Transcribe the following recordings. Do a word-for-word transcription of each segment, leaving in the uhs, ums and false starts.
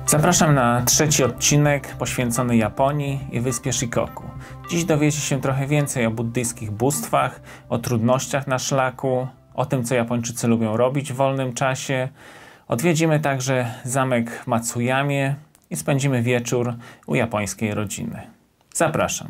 Zapraszam na trzeci odcinek poświęcony Japonii i wyspie Shikoku. Dziś dowiecie się trochę więcej o buddyjskich bóstwach, o trudnościach na szlaku, o tym, co Japończycy lubią robić w wolnym czasie. Odwiedzimy także zamek Matsuyamie i spędzimy wieczór u japońskiej rodziny. Zapraszam.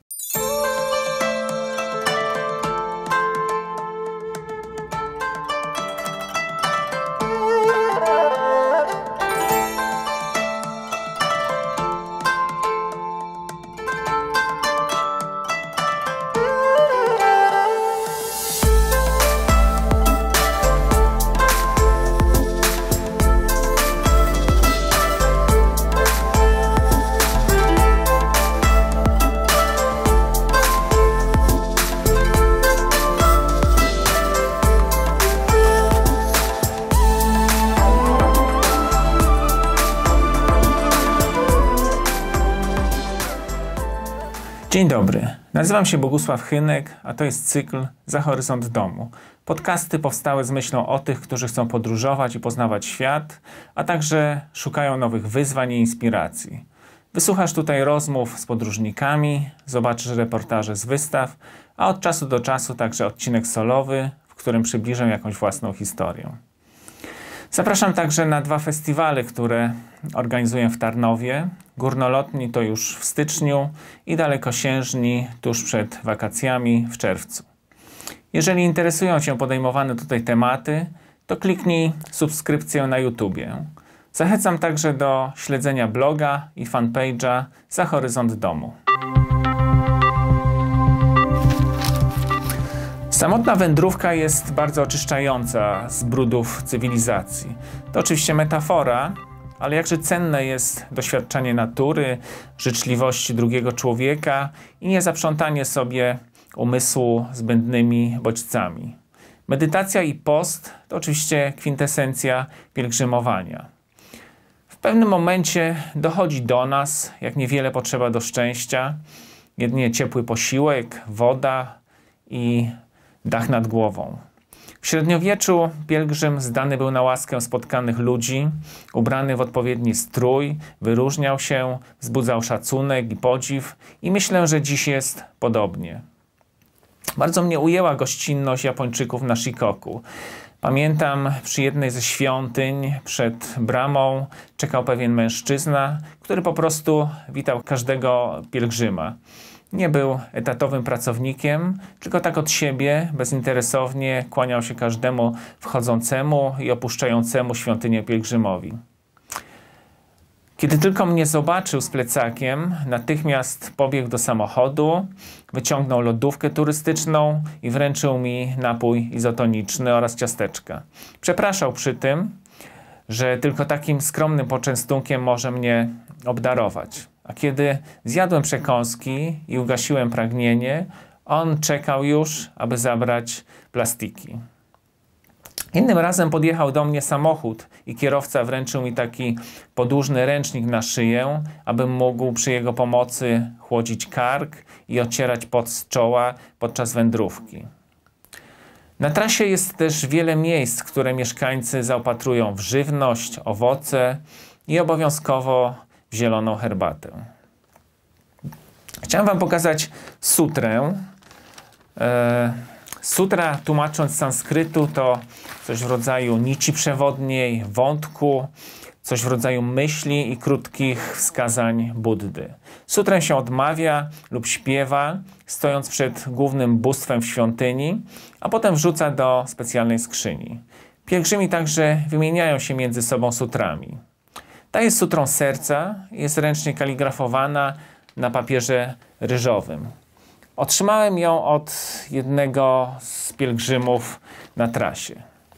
Dzień dobry, nazywam się Bogusław Chynek, a to jest cykl Za horyzont domu. Podcasty powstały z myślą o tych, którzy chcą podróżować i poznawać świat, a także szukają nowych wyzwań i inspiracji. Wysłuchasz tutaj rozmów z podróżnikami, zobaczysz reportaże z wystaw, a od czasu do czasu także odcinek solowy, w którym przybliżę jakąś własną historię. Zapraszam także na dwa festiwale, które organizuję w Tarnowie. Górnolotni to już w styczniu i dalekosiężni tuż przed wakacjami w czerwcu. Jeżeli interesują Cię podejmowane tutaj tematy, to kliknij subskrypcję na YouTubie. Zachęcam także do śledzenia bloga i fanpage'a Za horyzont domu. Samotna wędrówka jest bardzo oczyszczająca z brudów cywilizacji. To oczywiście metafora, ale jakże cenne jest doświadczanie natury, życzliwości drugiego człowieka i nie zaprzątanie sobie umysłu zbędnymi bodźcami. Medytacja i post to oczywiście kwintesencja pielgrzymowania. W pewnym momencie dochodzi do nas, jak niewiele potrzeba do szczęścia, jedynie ciepły posiłek, woda i dach nad głową. W średniowieczu pielgrzym zdany był na łaskę spotkanych ludzi, ubrany w odpowiedni strój, wyróżniał się, wzbudzał szacunek i podziw i myślę, że dziś jest podobnie. Bardzo mnie ujęła gościnność Japończyków na Shikoku. Pamiętam, przy jednej ze świątyń przed bramą czekał pewien mężczyzna, który po prostu witał każdego pielgrzyma. Nie był etatowym pracownikiem, tylko tak od siebie, bezinteresownie kłaniał się każdemu wchodzącemu i opuszczającemu świątynię pielgrzymowi. Kiedy tylko mnie zobaczył z plecakiem, natychmiast pobiegł do samochodu, wyciągnął lodówkę turystyczną i wręczył mi napój izotoniczny oraz ciasteczka. Przepraszał przy tym, że tylko takim skromnym poczęstunkiem może mnie obdarować. A kiedy zjadłem przekąski i ugasiłem pragnienie, on czekał już, aby zabrać plastiki. Innym razem podjechał do mnie samochód i kierowca wręczył mi taki podłużny ręcznik na szyję, abym mógł przy jego pomocy chłodzić kark i ocierać pot z czoła podczas wędrówki. Na trasie jest też wiele miejsc, które mieszkańcy zaopatrują w żywność, owoce i obowiązkowo w zieloną herbatę. Chciałem Wam pokazać sutrę. E, sutra, tłumacząc z sanskrytu, to coś w rodzaju nici przewodniej, wątku, coś w rodzaju myśli i krótkich wskazań Buddy. Sutrę się odmawia lub śpiewa, stojąc przed głównym bóstwem w świątyni, a potem wrzuca do specjalnej skrzyni. Pielgrzymi także wymieniają się między sobą sutrami. Ta jest sutrą serca, jest ręcznie kaligrafowana na papierze ryżowym. Otrzymałem ją od jednego z pielgrzymów na trasie.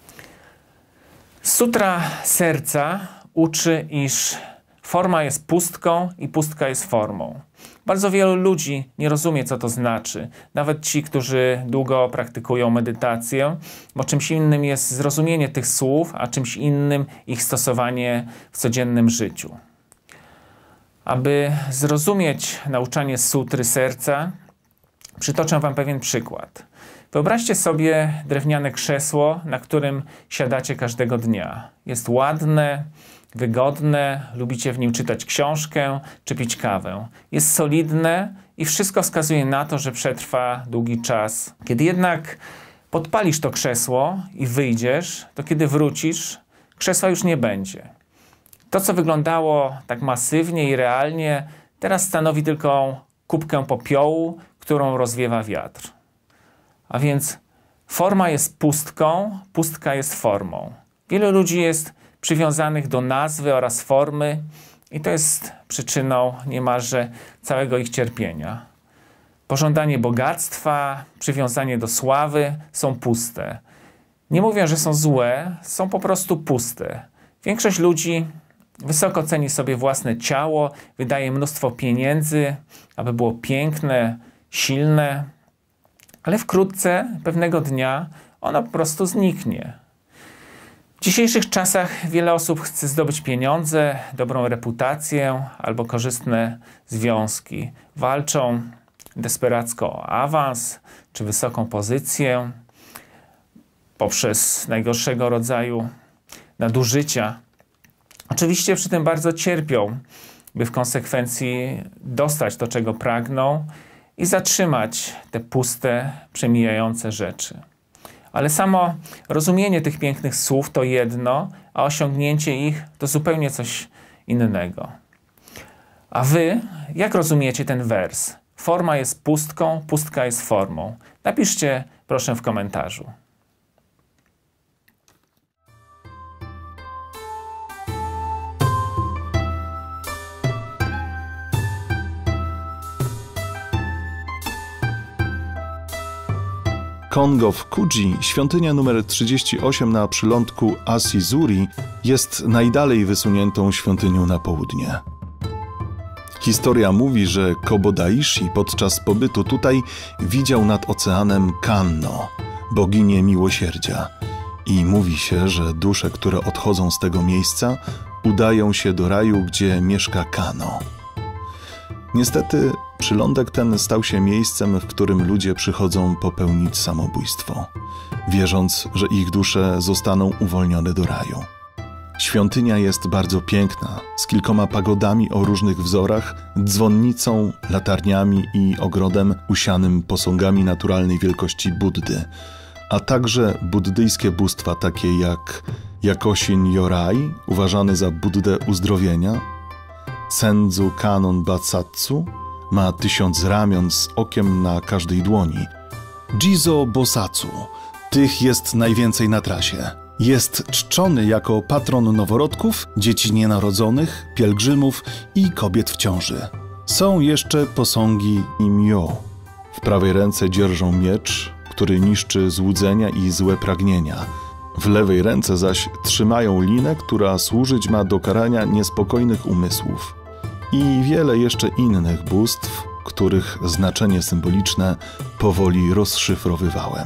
Sutra serca uczy, iż forma jest pustką i pustka jest formą. Bardzo wielu ludzi nie rozumie, co to znaczy. Nawet ci, którzy długo praktykują medytację, bo czymś innym jest zrozumienie tych słów, a czymś innym ich stosowanie w codziennym życiu. Aby zrozumieć nauczanie sutry serca, przytoczę Wam pewien przykład. Wyobraźcie sobie drewniane krzesło, na którym siadacie każdego dnia. Jest ładne, wygodne, lubicie w nim czytać książkę czy pić kawę. Jest solidne i wszystko wskazuje na to, że przetrwa długi czas. Kiedy jednak podpalisz to krzesło i wyjdziesz, to kiedy wrócisz, krzesła już nie będzie. To, co wyglądało tak masywnie i realnie, teraz stanowi tylko kubkę popiołu, którą rozwiewa wiatr. A więc forma jest pustką, pustka jest formą. Wielu ludzi jest przywiązanych do nazwy oraz formy i to jest przyczyną niemalże całego ich cierpienia. Pożądanie bogactwa, przywiązanie do sławy są puste. Nie mówię, że są złe, są po prostu puste. Większość ludzi wysoko ceni sobie własne ciało, wydaje mnóstwo pieniędzy, aby było piękne, silne, ale wkrótce, pewnego dnia, ono po prostu zniknie. W dzisiejszych czasach wiele osób chce zdobyć pieniądze, dobrą reputację albo korzystne związki. Walczą desperacko o awans czy wysoką pozycję poprzez najgorszego rodzaju nadużycia. Oczywiście przy tym bardzo cierpią, by w konsekwencji dostać to, czego pragną i zatrzymać te puste, przemijające rzeczy. Ale samo rozumienie tych pięknych słów to jedno, a osiągnięcie ich to zupełnie coś innego. A wy, jak rozumiecie ten wers? Forma jest pustką, pustka jest formą. Napiszcie proszę w komentarzu. Kongo w Kuji, świątynia numer trzydzieści osiem na przylądku Asizuri, jest najdalej wysuniętą świątynią na południe. Historia mówi, że Kobodaishi podczas pobytu tutaj widział nad oceanem Kanno, boginię miłosierdzia. I mówi się, że dusze, które odchodzą z tego miejsca, udają się do raju, gdzie mieszka Kano. Niestety przylądek ten stał się miejscem, w którym ludzie przychodzą popełnić samobójstwo, wierząc, że ich dusze zostaną uwolnione do raju. Świątynia jest bardzo piękna, z kilkoma pagodami o różnych wzorach, dzwonnicą, latarniami i ogrodem usianym posągami naturalnej wielkości Buddy, a także buddyjskie bóstwa takie jak Yakoshin Yorai, uważany za Buddę uzdrowienia, Senzu Kanon Batsatsu, ma tysiąc ramion z okiem na każdej dłoni. Jizo Bosatsu, tych jest najwięcej na trasie. Jest czczony jako patron noworodków, dzieci nienarodzonych, pielgrzymów i kobiet w ciąży. Są jeszcze posągi Imyo. W prawej ręce dzierżą miecz, który niszczy złudzenia i złe pragnienia. W lewej ręce zaś trzymają linę, która służyć ma do karania niespokojnych umysłów. I wiele jeszcze innych bóstw, których znaczenie symboliczne powoli rozszyfrowywałem.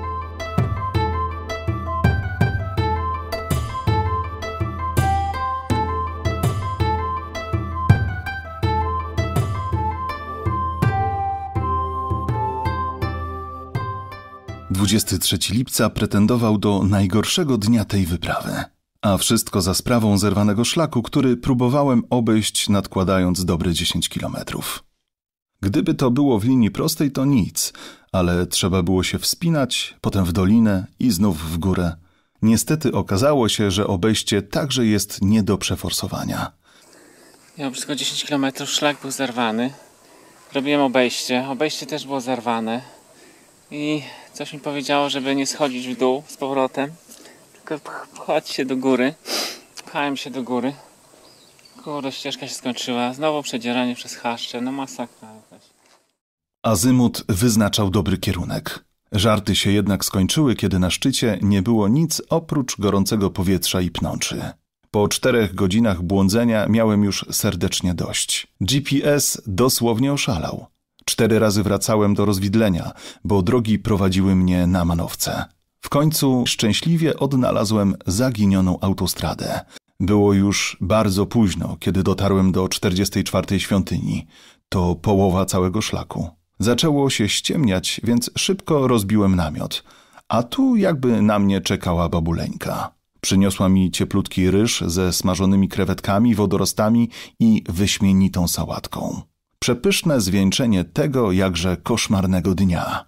dwudziestego trzeciego lipca pretendował do najgorszego dnia tej wyprawy. A wszystko za sprawą zerwanego szlaku, który próbowałem obejść, nadkładając dobre dziesięć kilometrów. Gdyby to było w linii prostej, to nic, ale trzeba było się wspinać, potem w dolinę i znów w górę. Niestety okazało się, że obejście także jest nie do przeforsowania. Miał blisko dziesięć kilometrów, szlak był zerwany. Robiłem obejście, obejście też było zerwane. I coś mi powiedziało, żeby nie schodzić w dół z powrotem, tylko pchać się do góry. Pchałem się do góry. Kurde, ścieżka się skończyła. Znowu przedzieranie przez chaszcze. No masakra jakaś. Azymut wyznaczał dobry kierunek. Żarty się jednak skończyły, kiedy na szczycie nie było nic oprócz gorącego powietrza i pnączy. Po czterech godzinach błądzenia miałem już serdecznie dość. G P S dosłownie oszalał. Cztery razy wracałem do rozwidlenia, bo drogi prowadziły mnie na manowce. W końcu szczęśliwie odnalazłem zaginioną autostradę. Było już bardzo późno, kiedy dotarłem do czterdziestej czwartej świątyni. To połowa całego szlaku. Zaczęło się ściemniać, więc szybko rozbiłem namiot. A tu jakby na mnie czekała babuleńka. Przyniosła mi cieplutki ryż ze smażonymi krewetkami, wodorostami i wyśmienitą sałatką. Przepyszne zwieńczenie tego jakże koszmarnego dnia.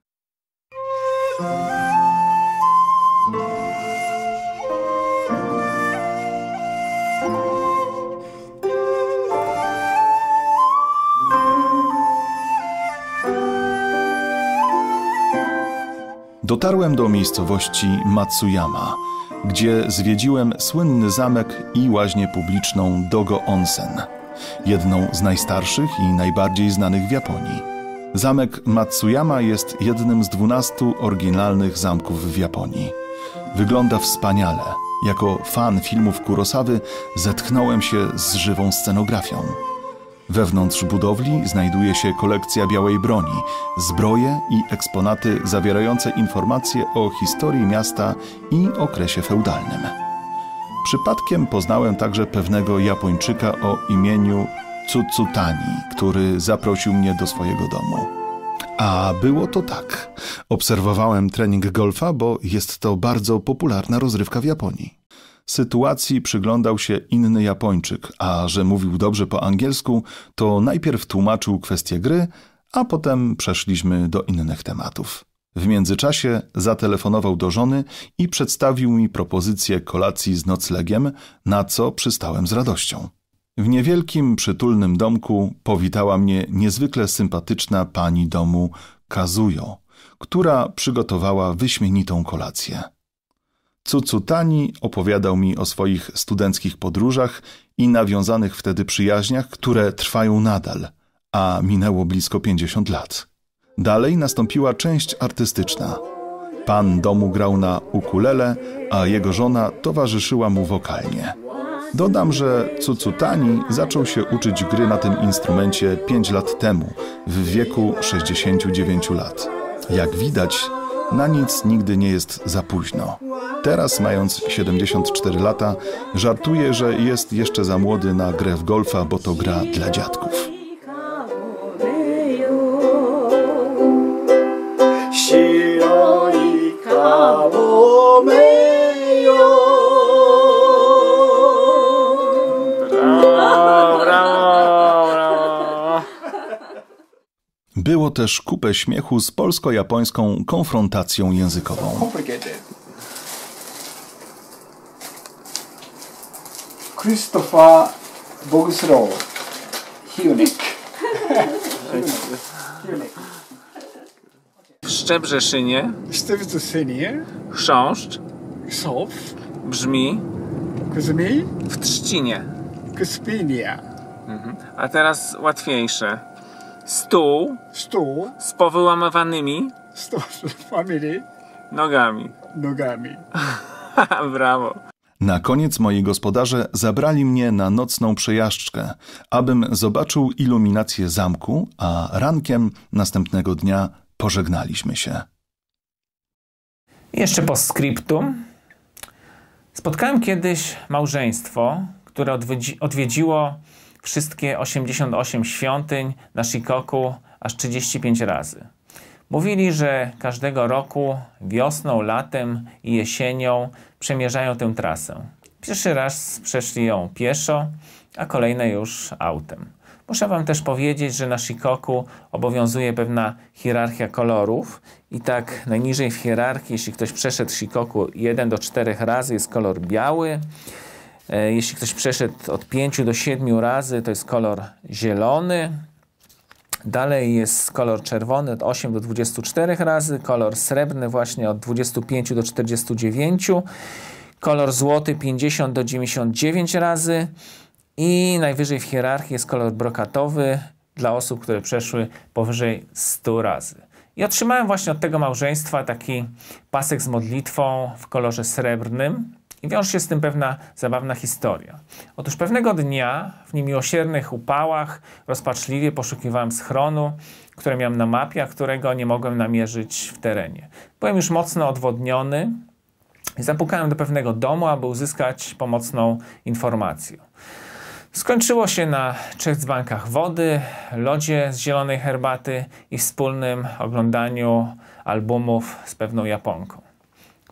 Dotarłem do miejscowości Matsuyama, gdzie zwiedziłem słynny zamek i łaźnię publiczną Dogo Onsen, jedną z najstarszych i najbardziej znanych w Japonii. Zamek Matsuyama jest jednym z dwunastu oryginalnych zamków w Japonii. Wygląda wspaniale. Jako fan filmów Kurosawy zetknąłem się z żywą scenografią. Wewnątrz budowli znajduje się kolekcja białej broni, zbroje i eksponaty zawierające informacje o historii miasta i okresie feudalnym. Przypadkiem poznałem także pewnego Japończyka o imieniu Tsutsutani, który zaprosił mnie do swojego domu. A było to tak. Obserwowałem trening golfa, bo jest to bardzo popularna rozrywka w Japonii. Sytuacji przyglądał się inny Japończyk, a że mówił dobrze po angielsku, to najpierw tłumaczył kwestię gry, a potem przeszliśmy do innych tematów. W międzyczasie zatelefonował do żony i przedstawił mi propozycję kolacji z noclegiem, na co przystałem z radością. W niewielkim, przytulnym domku powitała mnie niezwykle sympatyczna pani domu Kazuyo, która przygotowała wyśmienitą kolację. Tsutsutani opowiadał mi o swoich studenckich podróżach i nawiązanych wtedy przyjaźniach, które trwają nadal, a minęło blisko pięćdziesiąt lat. Dalej nastąpiła część artystyczna. Pan domu grał na ukulele, a jego żona towarzyszyła mu wokalnie. Dodam, że Tsutsutani zaczął się uczyć gry na tym instrumencie pięć lat temu, w wieku sześćdziesięciu dziewięciu lat. Jak widać, na nic nigdy nie jest za późno. Teraz, mając siedemdziesiąt cztery lata, żartuje, że jest jeszcze za młody na grę w golfa, bo to gra dla dziadków. Było też kupę śmiechu z polsko-japońską konfrontacją językową. Christopher Bogslow, Hiunik. W Szczebrzeszynie Szczebrzeszynie chrząszcz Sow brzmi Kuzmi w trzcinie. Kspinia. Mhm. A teraz łatwiejsze. Stół Stół z powyłamywanymi Stół family nogami. Nogami. Brawo. Na koniec moi gospodarze zabrali mnie na nocną przejażdżkę, abym zobaczył iluminację zamku, a rankiem następnego dnia pożegnaliśmy się. Jeszcze postscriptum. Spotkałem kiedyś małżeństwo, które odwiedzi, odwiedziło wszystkie osiemdziesiąt osiem świątyń na Shikoku aż trzydzieści pięć razy. Mówili, że każdego roku wiosną, latem i jesienią przemierzają tę trasę. Pierwszy raz przeszli ją pieszo, a kolejne już autem. Muszę wam też powiedzieć, że na Shikoku obowiązuje pewna hierarchia kolorów i tak najniżej w hierarchii, jeśli ktoś przeszedł Shikoku jeden do czterech razy, jest kolor biały. Jeśli ktoś przeszedł od pięciu do siedmiu razy, to jest kolor zielony. Dalej jest kolor czerwony od ośmiu do dwudziestu czterech razy, kolor srebrny właśnie od dwudziestu pięciu do czterdziestu dziewięciu, kolor złoty pięćdziesiąt do dziewięćdziesięciu dziewięciu razy i najwyżej w hierarchii jest kolor brokatowy dla osób, które przeszły powyżej stu razy. I otrzymałem właśnie od tego małżeństwa taki pasek z modlitwą w kolorze srebrnym. I wiąże się z tym pewna zabawna historia. Otóż pewnego dnia w niemiłosiernych upałach rozpaczliwie poszukiwałem schronu, które miałem na mapie, a którego nie mogłem namierzyć w terenie. Byłem już mocno odwodniony i zapukałem do pewnego domu, aby uzyskać pomocną informację. Skończyło się na trzech dzbankach wody, lodzie z zielonej herbaty i wspólnym oglądaniu albumów z pewną Japonką.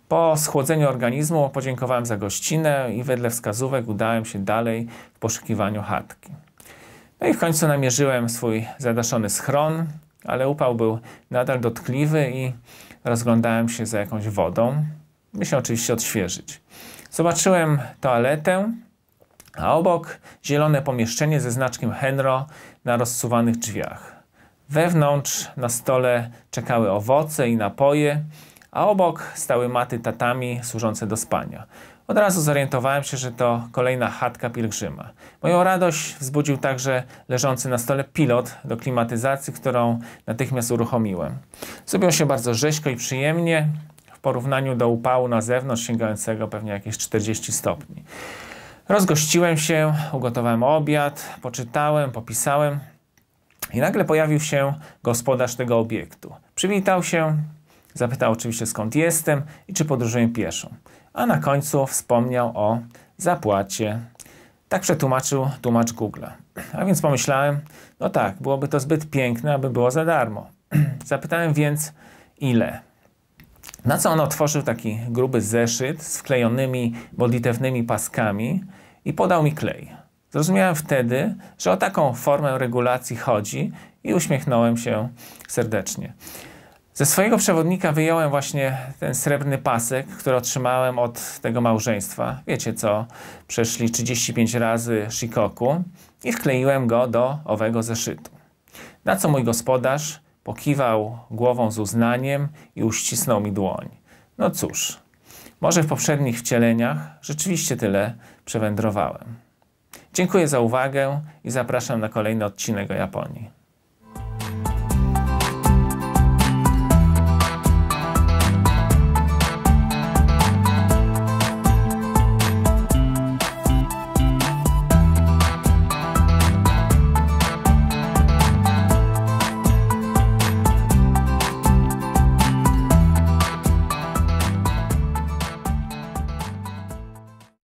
Po schłodzeniu organizmu podziękowałem za gościnę i wedle wskazówek udałem się dalej w poszukiwaniu chatki. No i w końcu namierzyłem swój zadaszony schron, ale upał był nadal dotkliwy i rozglądałem się za jakąś wodą, by się oczywiście odświeżyć. Zobaczyłem toaletę, a obok zielone pomieszczenie ze znaczkiem Henro na rozsuwanych drzwiach. Wewnątrz na stole czekały owoce i napoje, a obok stały maty tatami służące do spania. Od razu zorientowałem się, że to kolejna chatka pielgrzyma. Moją radość wzbudził także leżący na stole pilot do klimatyzacji, którą natychmiast uruchomiłem. Zrobiło się bardzo rzeźko i przyjemnie w porównaniu do upału na zewnątrz sięgającego pewnie jakieś czterdzieści stopni. Rozgościłem się, ugotowałem obiad, poczytałem, popisałem i nagle pojawił się gospodarz tego obiektu. Przywitał się, zapytał oczywiście skąd jestem i czy podróżuję pieszo. A na końcu wspomniał o zapłacie. Tak przetłumaczył tłumacz Google. A więc pomyślałem, no tak, byłoby to zbyt piękne, aby było za darmo. Zapytałem więc ile. Na co on otworzył taki gruby zeszyt z wklejonymi modlitewnymi paskami i podał mi klej. Zrozumiałem wtedy, że o taką formę regulacji chodzi i uśmiechnąłem się serdecznie. Ze swojego przewodnika wyjąłem właśnie ten srebrny pasek, który otrzymałem od tego małżeństwa. Wiecie co, przeszli trzydzieści pięć razy shikoku i wkleiłem go do owego zeszytu. Na co mój gospodarz pokiwał głową z uznaniem i uścisnął mi dłoń. No cóż, może w poprzednich wcieleniach rzeczywiście tyle przewędrowałem. Dziękuję za uwagę i zapraszam na kolejny odcinek o Japonii.